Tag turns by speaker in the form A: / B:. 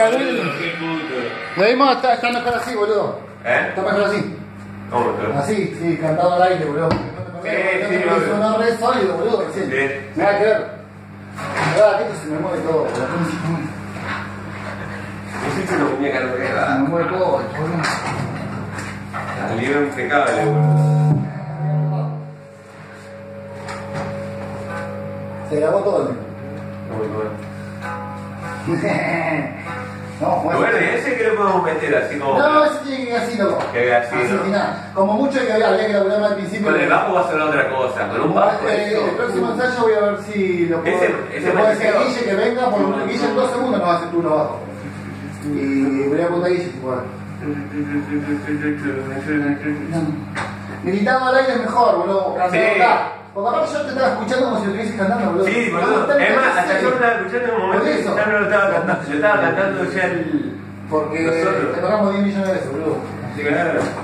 A: Canuel.
B: Qué puto.
A: Lo mismo está mejor así, boludo. Está mejor así.
B: ¿Cómo mejor?
A: Así, sí, cantado al aire, boludo. Es una re sólido, boludo.
B: Sí.
A: Nada que ver. Mirá, que esto se me mueve todo, boludo.
B: Hiciste una muñeca
A: Se
B: nueva.
A: me mueve todo, boludo.
B: Salió impecable, boludo.
A: Se grabó todo. No,
B: Bueno, y ese que lo podemos meter así como.
A: no, ese tiene que ir así, loco.
B: Que vea así, ¿no?
A: Nada. Como mucho que había que laburar al principio.
B: Con el bajo va a ser otra cosa, con un bajo.
A: El próximo ensayo voy a ver si lo puedo.
B: Ese
A: le puedo decir a
B: parecido.
A: Guille que venga, porque Guille en 2 segundos no va a hacer tú uno abajo. Y voy a apuntar a Guille si puedo. Gritado al aire es mejor, boludo. Cantado
B: Sí.
A: acá. Porque aparte yo te estaba escuchando como si lo estuvieses cantando, boludo.
B: Sí, boludo. Es más, hasta yo lo estaba escuchando en un momento
A: Por
B: que
A: eso.
B: ya no lo estaba cantando. Yo estaba cantando ya el.
A: Porque
B: Nosotros.
A: te tocamos 10 millones de veces, boludo.
B: Sí, claro.